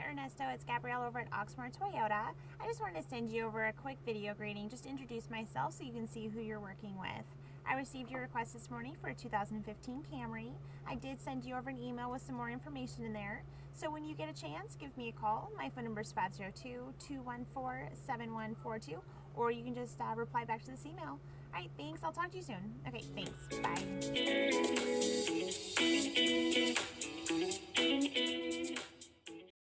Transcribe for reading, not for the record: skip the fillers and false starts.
Ernesto. It's Gabrielle over at Oxmoor Toyota. I just wanted to send you over a quick video greeting, just to introduce myself so you can see who you're working with. I received your request this morning for a 2015 Camry. I did send you over an email with some more information in there. So when you get a chance, give me a call. My phone number is 502-214-7142, or you can just reply back to this email. All right, thanks. I'll talk to you soon. Okay, thanks. Bye.